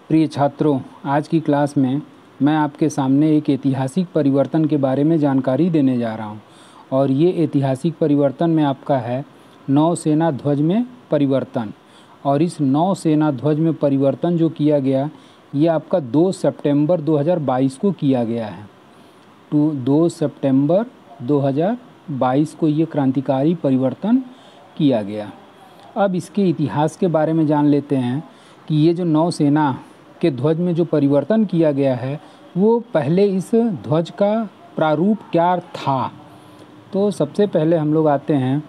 प्रिय छात्रों, आज की क्लास में मैं आपके सामने एक ऐतिहासिक परिवर्तन के बारे में जानकारी देने जा रहा हूं और ये ऐतिहासिक परिवर्तन में आपका है नौसेना ध्वज में परिवर्तन। और इस नौसेना ध्वज में परिवर्तन जो किया गया ये आपका 2 सितंबर 2022 को किया गया है। 2 सितंबर 2022 को ये क्रांतिकारी परिवर्तन किया गया। अब इसके इतिहास के बारे में जान लेते हैं कि ये जो नौसेना के ध्वज में जो परिवर्तन किया गया है वो पहले इस ध्वज का प्रारूप क्या था। तो सबसे पहले हम लोग आते हैं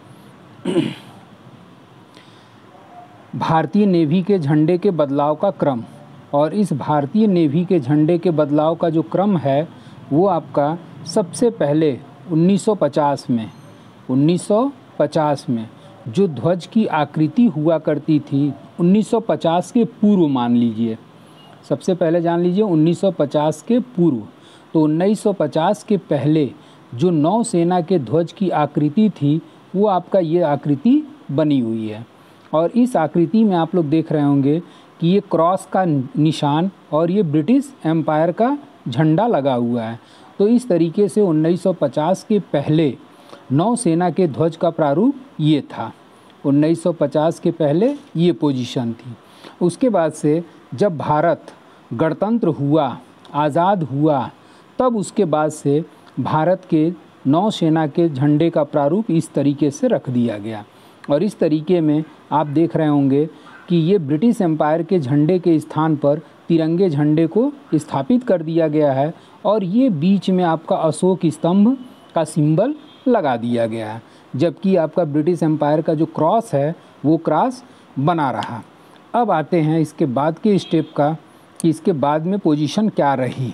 भारतीय नेवी के झंडे के बदलाव का क्रम। और इस भारतीय नेवी के झंडे के बदलाव का जो क्रम है वो आपका सबसे पहले 1950 में जो ध्वज की आकृति हुआ करती थी 1950 के पूर्व मान लीजिए, सबसे पहले जान लीजिए 1950 के पूर्व। तो 1950 के पहले जो नौसेना के ध्वज की आकृति थी वो आपका ये आकृति बनी हुई है। और इस आकृति में आप लोग देख रहे होंगे कि ये क्रॉस का निशान और ये ब्रिटिश एम्पायर का झंडा लगा हुआ है। तो इस तरीके से 1950 के पहले नौसेना के ध्वज का प्रारूप ये था। 1950 के पहले ये पोजीशन थी। उसके बाद से जब भारत गणतंत्र हुआ, आज़ाद हुआ, तब उसके बाद से भारत के नौसेना के झंडे का प्रारूप इस तरीके से रख दिया गया। और इस तरीके में आप देख रहे होंगे कि ये ब्रिटिश एम्पायर के झंडे के स्थान पर तिरंगे झंडे को स्थापित कर दिया गया है और ये बीच में आपका अशोक स्तंभ का सिंबल लगा दिया गया है, जबकि आपका ब्रिटिश एम्पायर का जो क्रॉस है वो क्रॉस बना रहा। अब आते हैं इसके बाद के स्टेप का कि इसके बाद में पोजीशन क्या रही।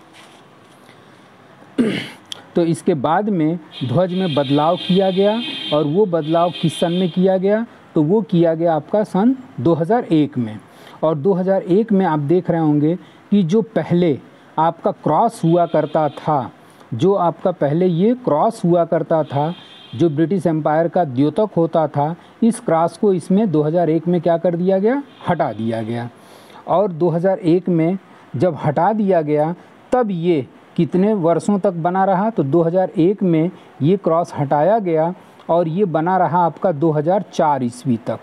तो इसके बाद में ध्वज में बदलाव किया गया और वो बदलाव किस सन में किया गया, तो वो किया गया आपका सन 2001 में। और 2001 में आप देख रहे होंगे कि जो पहले आपका क्रॉस हुआ करता था, जो आपका पहले ये क्रॉस हुआ करता था, जो ब्रिटिश एम्पायर का द्योतक होता था, इस क्रॉस को इसमें 2001 में क्या कर दिया गया, हटा दिया गया। और 2001 में जब हटा दिया गया तब ये कितने वर्षों तक बना रहा, तो 2001 में ये क्रॉस हटाया गया और ये बना रहा आपका 2004 ईस्वी तक,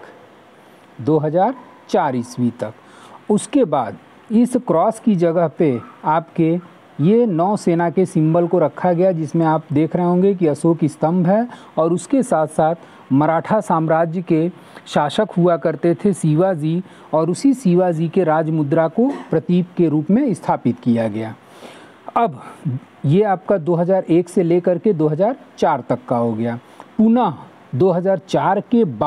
2004 ईस्वी तक। उसके बाद इस क्रॉस की जगह पे आपके ये नौसेना के सिंबल को रखा गया, जिसमें आप देख रहे होंगे कि अशोक स्तंभ है और उसके साथ साथ मराठा साम्राज्य के शासक हुआ करते थे शिवाजी, और उसी शिवाजी के राजमुद्रा को प्रतीक के रूप में स्थापित किया गया। अब ये आपका 2001 से लेकर के 2004 तक का हो गया। पुनः 2004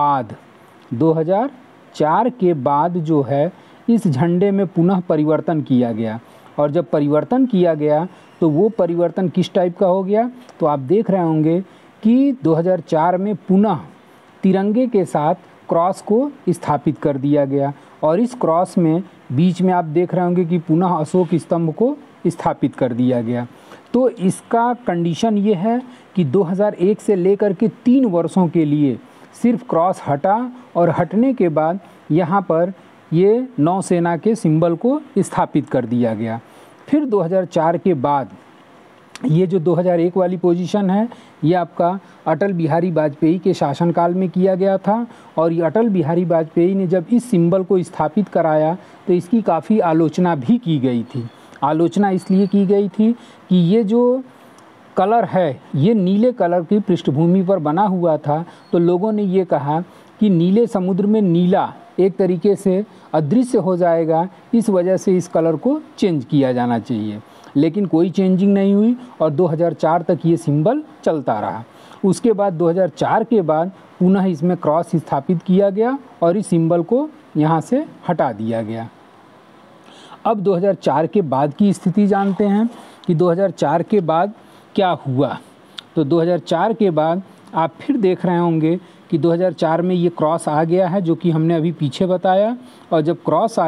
के बाद जो है इस झंडे में पुनः परिवर्तन किया गया। और जब परिवर्तन किया गया तो वो परिवर्तन किस टाइप का हो गया, तो आप देख रहे होंगे कि 2004 में पुनः तिरंगे के साथ क्रॉस को स्थापित कर दिया गया। और इस क्रॉस में बीच में आप देख रहे होंगे कि पुनः अशोक स्तंभ को स्थापित कर दिया गया। तो इसका कंडीशन ये है कि 2001 से लेकर के 3 वर्षों के लिए सिर्फ क्रॉस हटा और हटने के बाद यहाँ पर ये नौसेना के सिंबल को स्थापित कर दिया गया। फिर 2004 के बाद ये जो 2001 वाली पोजीशन है ये आपका अटल बिहारी वाजपेयी के शासनकाल में किया गया था। और ये अटल बिहारी वाजपेयी ने जब इस सिंबल को स्थापित कराया तो इसकी काफ़ी आलोचना भी की गई थी। आलोचना इसलिए की गई थी कि ये जो कलर है ये नीले कलर की पृष्ठभूमि पर बना हुआ था, तो लोगों ने ये कहा कि नीले समुद्र में नीला एक तरीके से अदृश्य हो जाएगा, इस वजह से इस कलर को चेंज किया जाना चाहिए। लेकिन कोई चेंजिंग नहीं हुई और 2004 तक ये सिंबल चलता रहा। उसके बाद 2004 के बाद पुनः इसमें क्रॉस स्थापित किया गया और इस सिंबल को यहाँ से हटा दिया गया। अब 2004 के बाद की स्थिति जानते हैं कि 2004 के बाद क्या हुआ। तो 2004 के बाद आप फिर देख रहे होंगे कि 2004 में ये क्रॉस आ गया है, जो कि हमने अभी पीछे बताया। और जब क्रॉस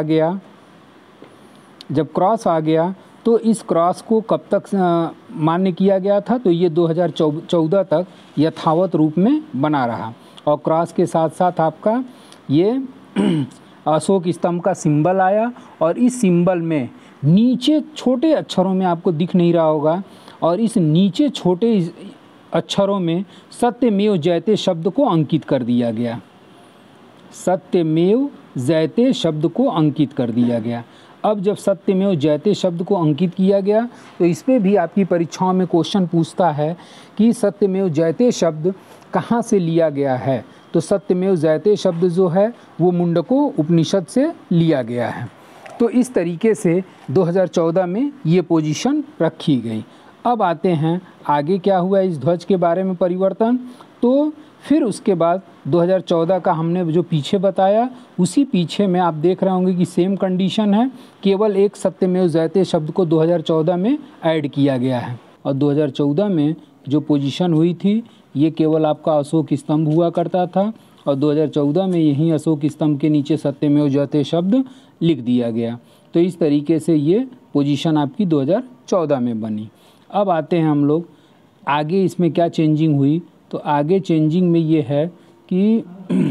आ गया तो इस क्रॉस को कब तक मान्य किया गया था, तो ये 2014 तक यथावत रूप में बना रहा। और क्रॉस के साथ साथ आपका ये अशोक स्तंभ का सिंबल आया और इस सिंबल में नीचे छोटे अक्षरों में, आपको दिख नहीं रहा होगा, और इस नीचे छोटे अक्षरों में सत्यमेव जयते शब्द को अंकित कर दिया गया। सत्यमेव जयते शब्द को अंकित कर दिया गया। अब जब सत्यमेव जयते शब्द को अंकित किया गया तो इस पे भी आपकी परीक्षाओं में क्वेश्चन पूछता है कि सत्यमेव जयते शब्द कहाँ से लिया गया है। तो सत्यमेव जयते शब्द जो है वो मुंडको उपनिषद से लिया गया है। तो इस तरीके से 2014 में ये पोजीशन रखी गई। अब आते हैं आगे क्या हुआ इस ध्वज के बारे में परिवर्तन। तो फिर उसके बाद 2014 का हमने जो पीछे बताया, उसी पीछे में आप देख रहे होंगे कि सेम कंडीशन है, केवल एक सत्यमेव जयते शब्द को 2014 में ऐड किया गया है। और 2014 में जो पोजीशन हुई थी ये केवल आपका अशोक स्तंभ हुआ करता था, और 2014 में यही अशोक स्तंभ के नीचे सत्यमेव जयते शब्द लिख दिया गया। तो इस तरीके से ये पोजीशन आपकी 2014 में बनी। अब आते हैं हम लोग आगे, इसमें क्या चेंजिंग हुई। तो आगे चेंजिंग में ये है कि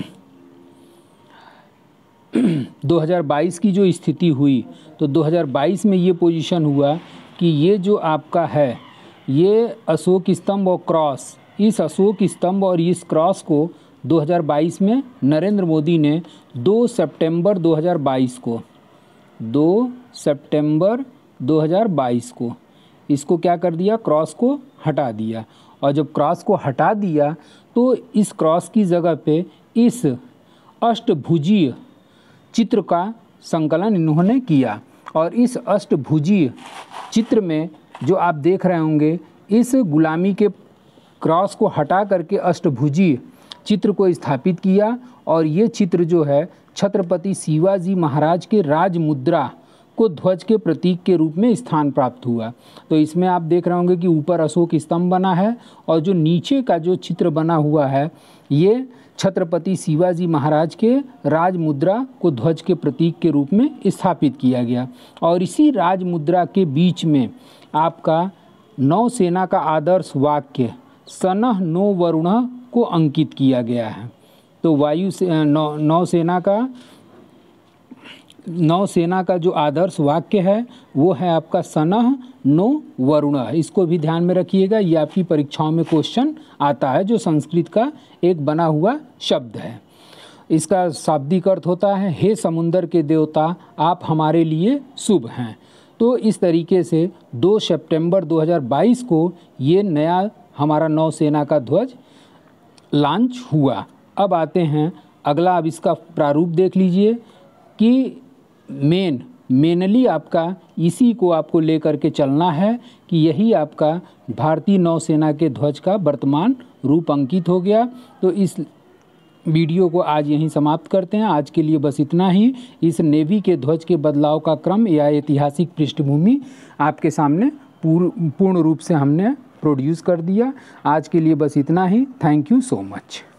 2022 की जो स्थिति हुई, तो 2022 में ये पोजीशन हुआ कि ये जो आपका है ये अशोक स्तंभ और क्रॉस, इस अशोक स्तंभ और इस क्रॉस को 2022 में नरेंद्र मोदी ने 2 सितंबर 2022 को 2 सितंबर 2022 को इसको क्या कर दिया, क्रॉस को हटा दिया। और जब क्रॉस को हटा दिया तो इस क्रॉस की जगह पे इस अष्टभुजीय चित्र का संकलन इन्होंने किया। और इस अष्टभुजीय चित्र में जो आप देख रहे होंगे, इस गुलामी के क्रॉस को हटा करके अष्टभुजीय चित्र को स्थापित किया। और ये चित्र जो है छत्रपति शिवाजी महाराज के राज मुद्रा को ध्वज के प्रतीक के रूप में स्थान प्राप्त हुआ। तो इसमें आप देख रहे होंगे कि ऊपर अशोक स्तंभ बना है और जो नीचे का जो चित्र बना हुआ है ये छत्रपति शिवाजी महाराज के राज मुद्रा को ध्वज के प्रतीक के रूप में स्थापित किया गया। और इसी राज मुद्रा के बीच में आपका नौसेना का आदर्श वाक्य सनः नो वरुणः को अंकित किया गया है। तो नौसेना का जो आदर्श वाक्य है वो है आपका सनः नो वरुणः। इसको भी ध्यान में रखिएगा, ये आपकी परीक्षाओं में क्वेश्चन आता है, जो संस्कृत का एक बना हुआ शब्द है। इसका शाब्दिक अर्थ होता है हे समुंदर के देवता आप हमारे लिए शुभ हैं। तो इस तरीके से 2 सितंबर 2022 को ये नया हमारा नौसेना का ध्वज लॉन्च हुआ। अब आते हैं अगला, अब इसका प्रारूप देख लीजिए कि मेनली आपका इसी को आपको लेकर के चलना है कि यही आपका भारतीय नौसेना के ध्वज का वर्तमान रूप अंकित हो गया। तो इस वीडियो को आज यहीं समाप्त करते हैं। आज के लिए बस इतना ही। इस नेवी के ध्वज के बदलाव का क्रम या ऐतिहासिक पृष्ठभूमि आपके सामने पूर्ण रूप से हमने प्रोड्यूस कर दिया। आज के लिए बस इतना ही। Thank you so much.